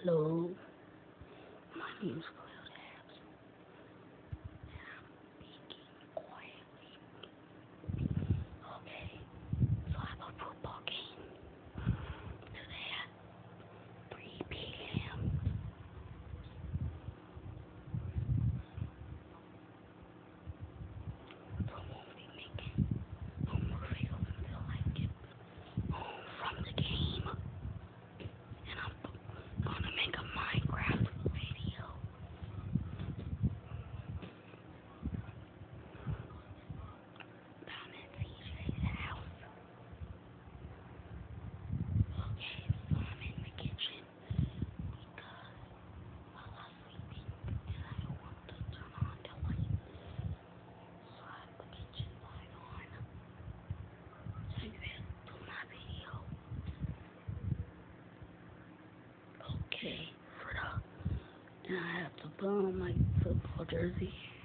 Hello, my name's Cloud Abs, and I'm speaking quietly. Okay, so I have a football game today at 3 p.m. So I won't be making no more videos until I get home from the game. And I'm gonna make a Minecraft video. Down at CJ's house. Okay, so I'm in the kitchen because while I'm sleeping and I don't want to turn on the light. So I have the kitchen light on. So you have to do my video. Okay, and I have to put on my football jersey.